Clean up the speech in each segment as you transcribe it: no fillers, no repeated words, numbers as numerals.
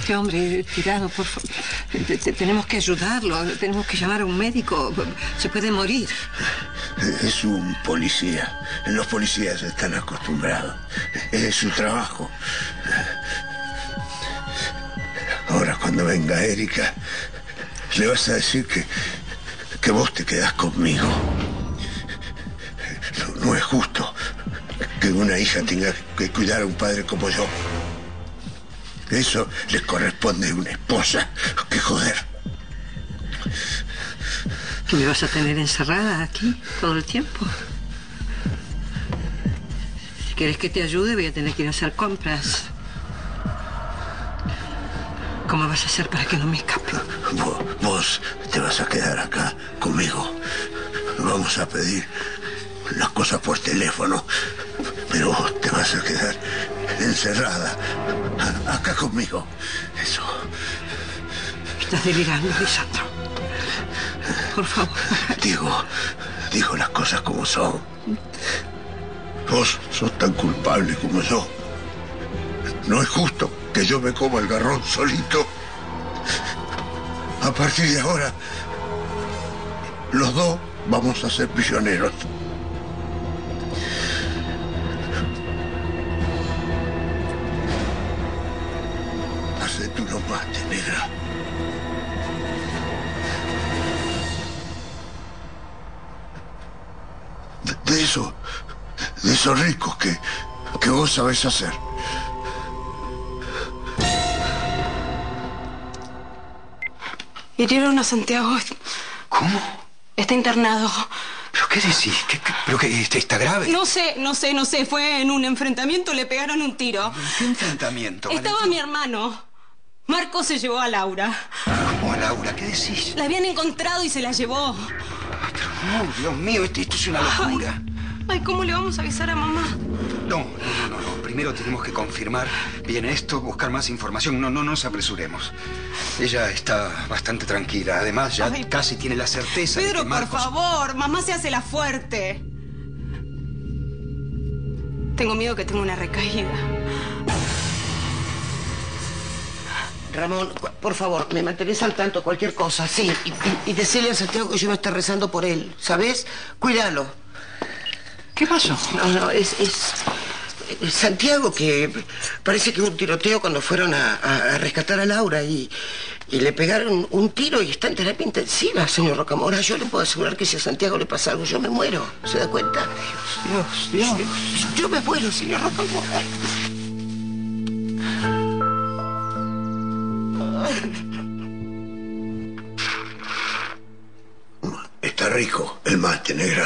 Este hombre tirado, por favor. Tenemos que ayudarlo, tenemos que llamar a un médico. Se puede morir. Es un policía. Los policías están acostumbrados. Es su trabajo. Ahora, cuando venga Erika, le vas a decir que vos te quedás conmigo. No es justo que una hija tenga que cuidar a un padre como yo. Eso le corresponde a una esposa. ¡Qué joder! ¿Que me vas a tener encerrada aquí todo el tiempo? Si quieres que te ayude, voy a tener que ir a hacer compras. ¿Cómo vas a hacer para que no me escape? Vos te vas a quedar acá conmigo. Vamos a pedir las cosas por teléfono, pero vos te vas a quedar encerrada acá conmigo. Eso. Estás delirando, Lisandro. Por favor. Digo las cosas como son. Vos sos tan culpable como yo. No es justo que yo me coma el garrón solito. A partir de ahora, los dos vamos a ser prisioneros. Hacete uno mate, negra. De esos ricos que vos sabés hacer. Hirieron a Santiago. ¿Cómo? Está internado. ¿Pero qué decís? ¿Pero qué? ¿Está grave? No sé. Fue en un enfrentamiento, le pegaron un tiro. ¿Qué enfrentamiento? Estaba Valentín? mi hermano. Marco se llevó a Laura. ¿Cómo a Laura? ¿Qué decís? La habían encontrado y se la llevó. Ay, pero no, Dios mío, esto es una locura. Ay, ¿cómo le vamos a avisar a mamá? No. Primero tenemos que confirmar bien esto, buscar más información. No nos apresuremos. Ella está bastante tranquila. Además, ya casi tiene la certeza de que Pedro, Marcos... por favor, mamá se hace la fuerte. Tengo miedo que tenga una recaída. Ramón, por favor, me mantenés al tanto de cualquier cosa, sí. Y decirle a Santiago que yo voy a estar rezando por él, ¿sabes? Cuídalo. ¿Qué pasó? No, es Santiago, que parece que hubo un tiroteo cuando fueron a rescatar a Laura y le pegaron un tiro y está en terapia intensiva, señor Rocamora. Yo le puedo asegurar que si a Santiago le pasa algo, yo me muero. ¿Se da cuenta? Dios. Yo me muero, señor Rocamora. Está rico el mate, negra.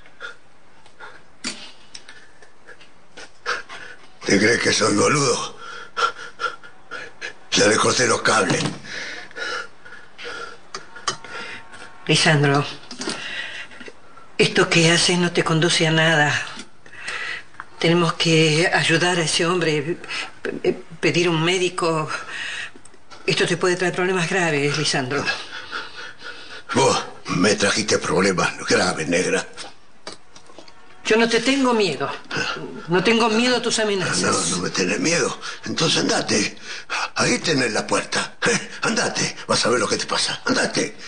¿Te crees que soy boludo? Ya le corté los cables. Lisandro, esto que haces no te conduce a nada. Tenemos que ayudar a ese hombre, pedir un médico. Esto te puede traer problemas graves, Lisandro. Vos me trajiste problemas graves, negra. Yo no te tengo miedo. No tengo miedo a tus amenazas. No me tenés miedo. Entonces andate. Ahí tenés la puerta. Andate. Vas a ver lo que te pasa. Andate.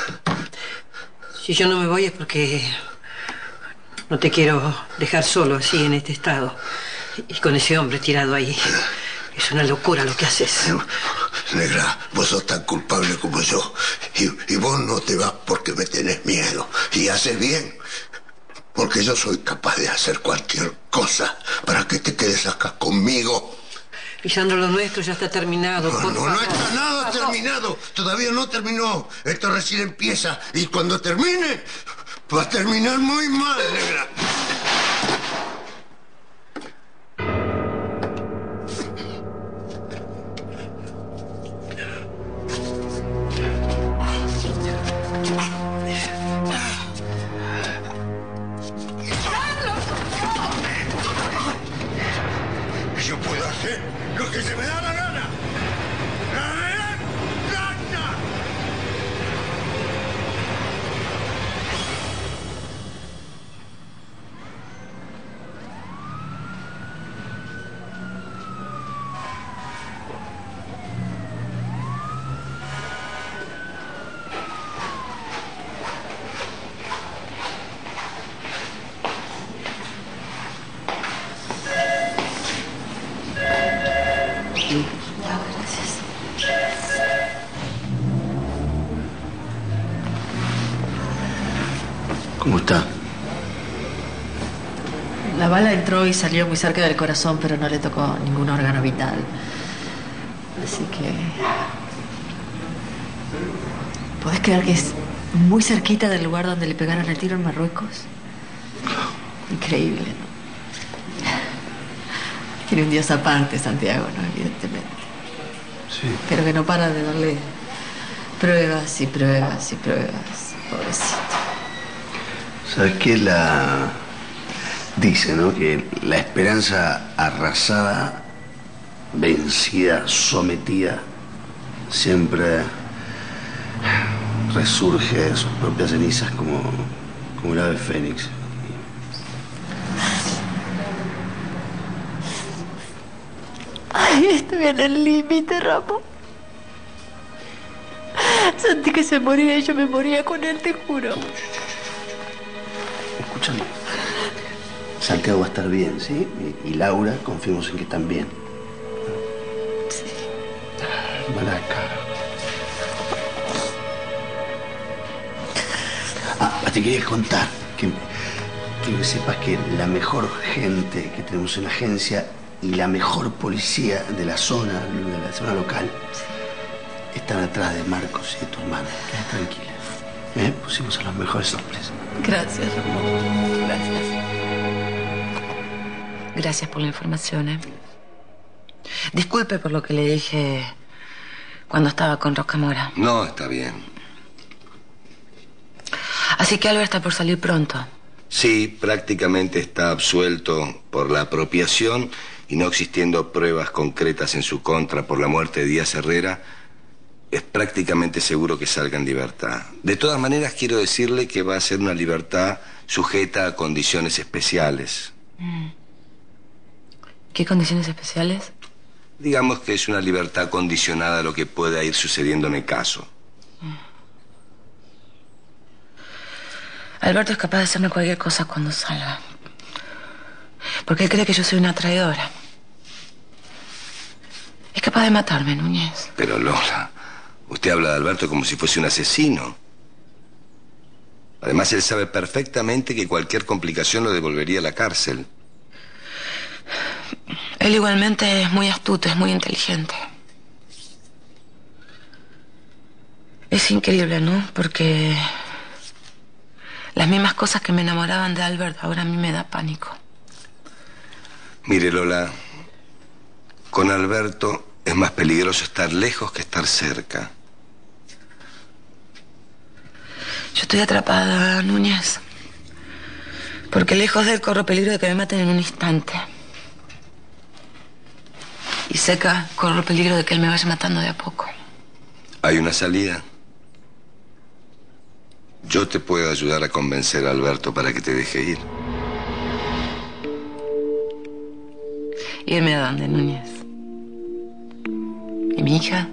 Si yo no me voy es porque no te quiero dejar solo así en este estado. Y con ese hombre tirado ahí. Es una locura lo que haces. Negra, vos sos tan culpable como yo. Y vos no te vas porque me tenés miedo. Y haces bien. Porque yo soy capaz de hacer cualquier cosa para que te quedes acá conmigo. Lisandro, lo nuestro ya está terminado. No está nada terminado. Todavía no terminó. Esto recién empieza. Y cuando termine, va a terminar muy mal, negra. Yo puedo hacer lo que se me da la gana. ¡La gana! ¿Cómo está? La bala entró y salió muy cerca del corazón, pero no le tocó ningún órgano vital. Así que... ¿podés creer que es muy cerquita del lugar donde le pegaron el tiro en Marruecos? Increíble, ¿no? Tiene un Dios aparte, Santiago, ¿no? Evidentemente. Sí. Pero que no para de darle pruebas y pruebas y pruebas. Pobrecito. ¿Sabes qué? Dice, ¿no? Que la esperanza arrasada, vencida, sometida, siempre resurge de sus propias cenizas como el ave fénix. Ay, estoy en el límite, Ramón. Sentí que se moría y yo me moría con él, te juro. Escúchame. Santiago va a estar bien, ¿sí? Y Laura, confiemos en que también. Sí. Malaca. Te quería contar que sepas que la mejor gente que tenemos en la agencia y la mejor policía de la zona local están atrás de Marcos y de tu hermana. Quédate tranquila. Pusimos a los mejores hombres. Gracias, Ramón. Gracias. Gracias por la información, Disculpe por lo que le dije cuando estaba con Rocamora. No, está bien. Así que Albert está por salir pronto. Sí, prácticamente está absuelto por la apropiación y no existiendo pruebas concretas en su contra por la muerte de Díaz Herrera, es prácticamente seguro que salga en libertad. De todas maneras, quiero decirle que va a ser una libertad sujeta a condiciones especiales. ¿Qué condiciones especiales? Digamos que es una libertad condicionada a lo que pueda ir sucediendo en el caso. Alberto es capaz de hacerme cualquier cosa cuando salga. Porque él cree que yo soy una traidora. Es capaz de matarme, Núñez. Pero Lola, usted habla de Alberto como si fuese un asesino. Además, él sabe perfectamente que cualquier complicación lo devolvería a la cárcel. Él igualmente es muy astuto, es muy inteligente. Es increíble, ¿no? Porque las mismas cosas que me enamoraban de Albert ahora a mí me da pánico. Mire, Lola, con Alberto es más peligroso estar lejos que estar cerca. Yo estoy atrapada, Núñez. Porque lejos de él corro peligro de que me maten en un instante. Y cerca corro peligro de que él me vaya matando de a poco. ¿Hay una salida? Yo te puedo ayudar a convencer a Alberto para que te deje ir. ¿Irme a dónde, Núñez? ¿Y mi hija?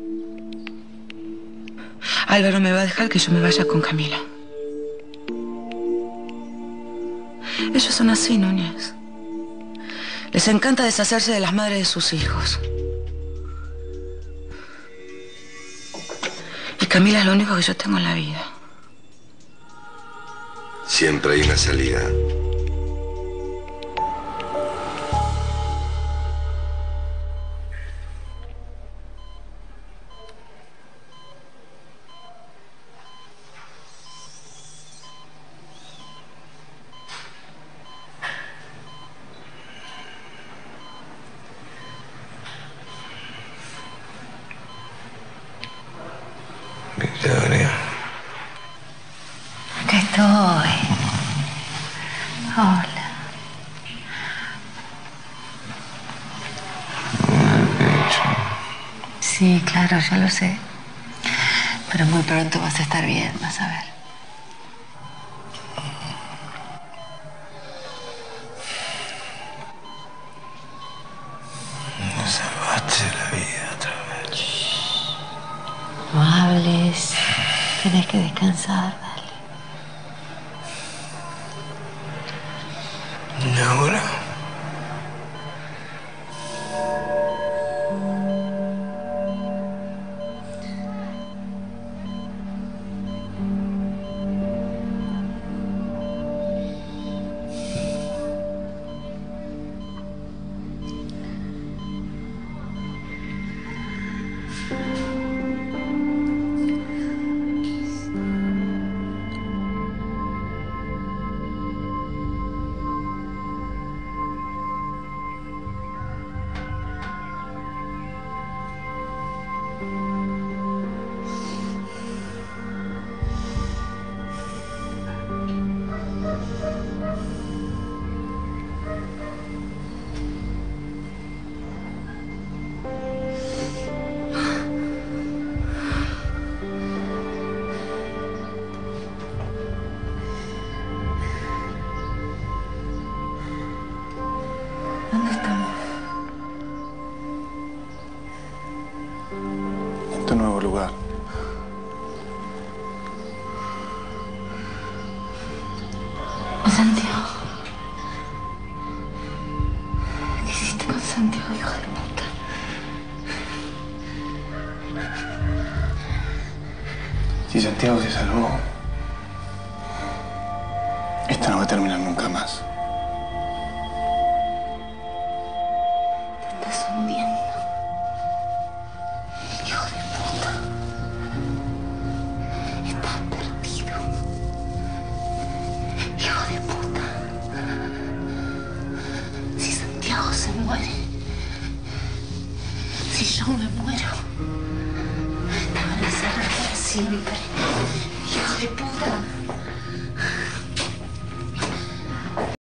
Álvaro me va a dejar que yo me vaya con Camila. Ellos son así, Núñez. Les encanta deshacerse de las madres de sus hijos. Y Camila es lo único que yo tengo en la vida. Siempre hay una salida. Victoria. Acá estoy. Hola. Sí, claro, ya lo sé. Pero muy pronto vas a estar bien, vas a ver. Me salvaste la vida otra vez. No hables. Tienes que descansar, dale. ¿Y ahora? ¿Dónde estamos? En tu nuevo lugar. Santiago. ¿Qué hiciste con Santiago, hijo de puta? Si Santiago se salvó, esto no va a terminar nunca más. Te estás hundiendo. Hijo de puta. Estás perdido. Hijo de puta. Si Santiago se muere, si yo me muero, te van a cerrar para siempre. Hijo de puta.